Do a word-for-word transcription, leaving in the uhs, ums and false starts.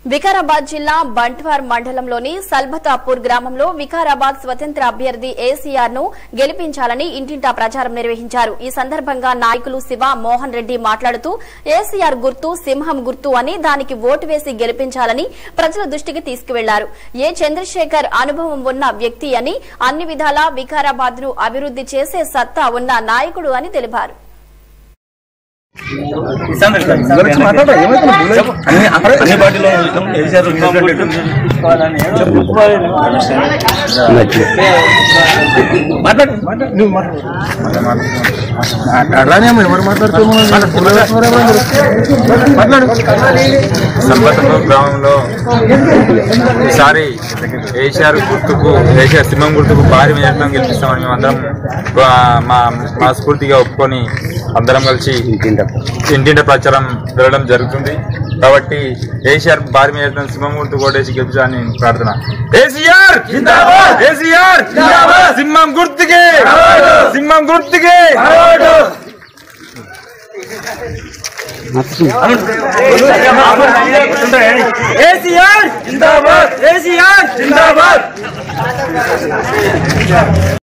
వికారాబాద్ జిల్లా బంట్వార్ మండలంలోని సల్బతాపూర్ గ్రామంలో వికారాబాద్ స్వతంత్ర అభ్యర్థి ఏసీఆర్ ను గెలిపించాలని ఇంటింటా ప్రచారం నిర్వహించారు. ఈ సందర్భంగా నాయకులు శివ మోహన్ రెడ్డి మాట్లాడుతూ ఏసీఆర్ గుర్తు సింహం గుర్తు అని దానికి ఓటు వేసి గెలిపించాలని ప్రజల దృష్టికి తీసుకువెళ్లారు. ఏ చంద్రశేఖర్ అనుభవం ఉన్న వ్యక్తి అని, అన్ని విధాలా వికారాబాద్ ను అభివృద్ది చేసే సత్తా ఉన్న నాయకుడు అని తెలిపారు. సల్బతాపూర్ గ్రామంలో ఈసారి ఏషియార్ గుర్తుకు ఏషియా సింహం గుర్తుకు భారీ మెజార్టీతో గెలిపిస్తామని మేమందరం మా మా స్ఫూర్తిగా ఒప్పుకొని అందరం కలిసి ఇంటింట ప్రచారం జరగడం జరుగుతుంది. కాబట్టి ఏషియార్ భారీ మెజార్టీతో సింహం గుర్తు కోటేసి గెలిపించాలని ప్రార్థన. ఏసీఆర్ ఏసీఆర్ సింహం గుర్తుకే సింహం గుర్తుకే ఏసీఆర్ జిందాబాద్ ఏసీఆర్ జిందాబాద్.